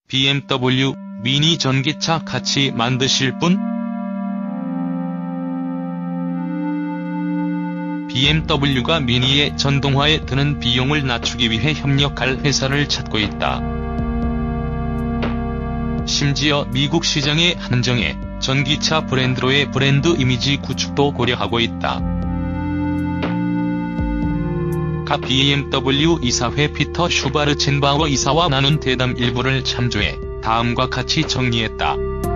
BMW 미니 전기차 같이 만드실 분? BMW가 미니의 전동화에 드는 비용을 낮추기 위해 협력할 회사를 찾고 있다. 심지어 미국 시장에 한정해 전기차 브랜드로의 브랜드 이미지 구축도 고려하고 있다. 가 BMW 이사회 피터 슈바르첸바워 이사와 나눈 대담 일부를 참조해 다음과 같이 정리했다.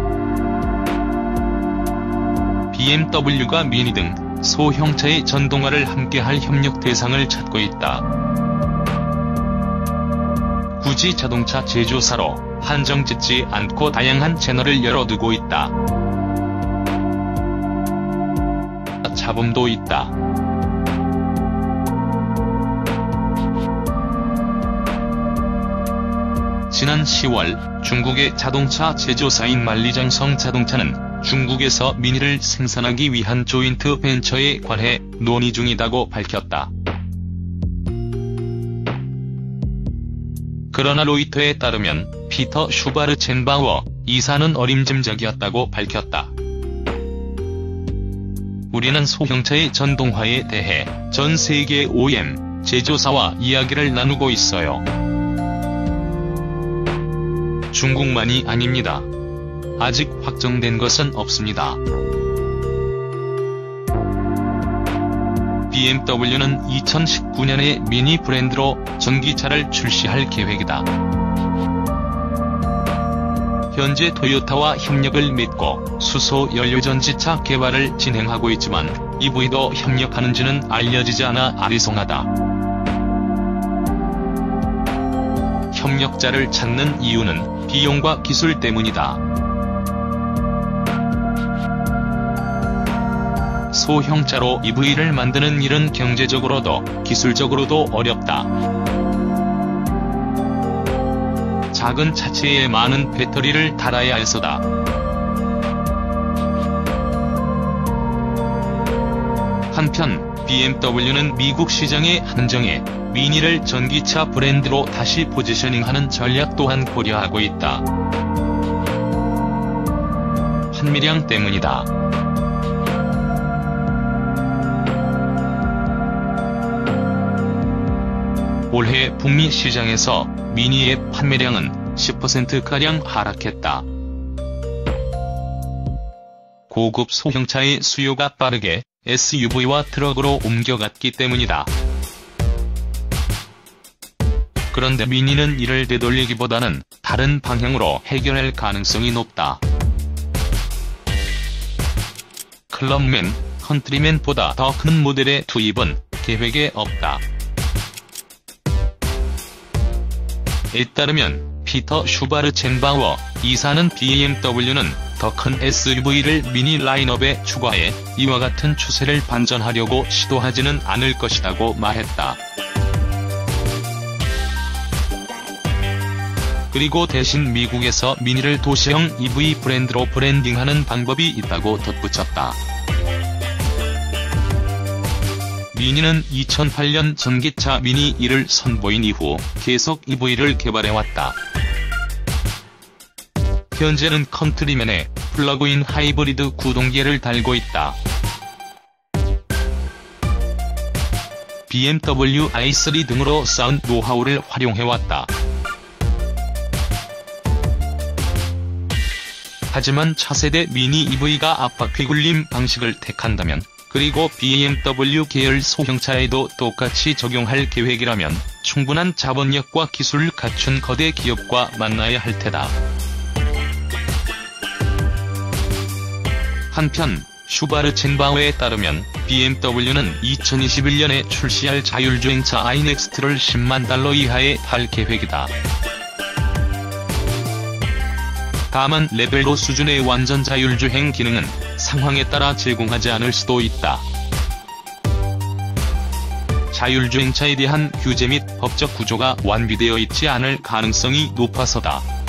BMW가 미니 등 소형차의 전동화를 함께할 협력 대상을 찾고 있다. 굳이 자동차 제조사로 한정짓지 않고 다양한 채널을 열어두고 있다. 자본도 있다. 지난 10월 중국의 자동차 제조사인 만리장성 자동차는 중국에서 미니를 생산하기 위한 조인트 벤처에 관해 논의 중이다고 밝혔다. 그러나 로이터에 따르면 피터 슈바르첸바워 이사는 어림짐작이었다고 밝혔다. 우리는 소형차의 전동화에 대해 전 세계 OEM 제조사와 이야기를 나누고 있어요. 중국만이 아닙니다. 아직 확정된 것은 없습니다. BMW는 2019년에 미니 브랜드로 전기차를 출시할 계획이다. 현재 토요타와 협력을 맺고 수소 연료전지차 개발을 진행하고 있지만 EV도 협력하는지는 알려지지 않아 아리송하다. 협력자를 찾는 이유는 비용과 기술 때문이다. 소형차로 EV를 만드는 일은 경제적으로도 기술적으로도 어렵다. 작은 차체에 많은 배터리를 달아야 해서다. 한편 BMW는 미국 시장에 한정해 미니를 전기차 브랜드로 다시 포지셔닝하는 전략 또한 고려하고 있다. 판매량 때문이다. 올해 북미 시장에서 미니의 판매량은 10%가량 하락했다. 고급 소형차의 수요가 빠르게 SUV와 트럭으로 옮겨갔기 때문이다. 그런데 미니는 이를 되돌리기보다는 다른 방향으로 해결할 가능성이 높다. 클럽맨, 컨트리맨보다 더 큰 모델의 투입은 계획에 없다. 에 따르면 피터 슈바르첸바워 이사는 BMW는 더 큰 SUV를 미니 라인업에 추가해 이와 같은 추세를 반전하려고 시도하지는 않을 것이라고 말했다. 그리고 대신 미국에서 미니를 도시형 EV 브랜드로 브랜딩하는 방법이 있다고 덧붙였다. 미니는 2008년 전기차 미니 1을 선보인 이후 계속 EV를 개발해왔다. 현재는 컨트리맨에 플러그인 하이브리드 구동계를 달고 있다. BMW i3 등으로 쌓은 노하우를 활용해왔다. 하지만 차세대 미니 EV가 압박 휘굴림 방식을 택한다면, 그리고 BMW 계열 소형차에도 똑같이 적용할 계획이라면 충분한 자본력과 기술을 갖춘 거대 기업과 만나야 할 테다. 한편 슈바르첸바워에 따르면 BMW는 2021년에 출시할 자율주행차 iNEXT를 $10만 이하에 팔 계획이다. 다만 레벨 5 수준의 완전 자율주행 기능은 상황에 따라 제공하지 않을 수도 있다. 자율주행차에 대한 규제 및 법적 구조가 완비되어 있지 않을 가능성이 높아서다.